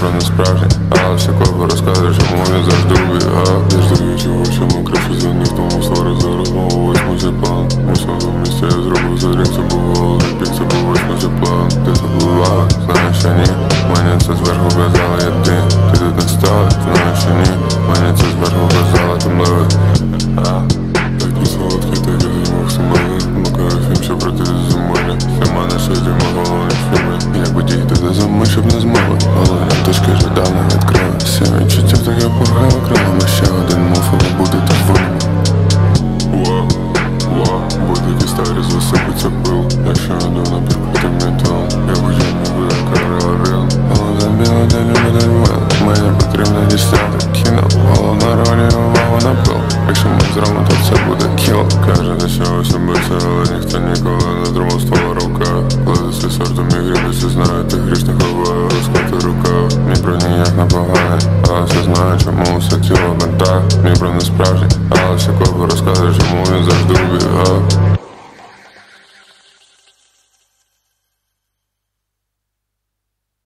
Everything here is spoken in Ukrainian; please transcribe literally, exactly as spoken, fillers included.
про несправжнє, але все копи розказує, чому він завжди убігав. Я ж даю чого, чому краще за них, тому свари за розмову, ось музикант. У своєму місці я зробив за дрінк, це був голий пік, це був ось музикант. Ти забувала, знаєш, що ні, мені це зверху казали, я ти, ти тут не стала, знаєш, що ні, мені це зверху казала, ти мливий. Такі солодкі, такі зимок сумові, макаю фільм, що проти зимові. Для мене сьогодні мій головний фільм. Як би дійти до зими, щоб не змогли. Головні точки жадана відкрилися. Відчуття таке погано крилами. Ще один муф, але буде так вольно. Вау, вау, будь-які старі засипиться пил. Якщо йду на підкритим металом, я вже не буду каравел. Молода біла, де любить мил. Мені потрібно дістати кіно. Головна роль і увагу на пил. Якщо ми зробимо, то це буде кіл. Каже, до чогось убився, але ніхто ніколи не думав ствола рука. Ледися сортом і грібися, знаю, ти грішно ховає, розкоти рука. Мій про ніяк не поганий, але все знаю, чому все тіло в бентах. Мій про не справжній, але все копи розказує, чому він завжди убігав.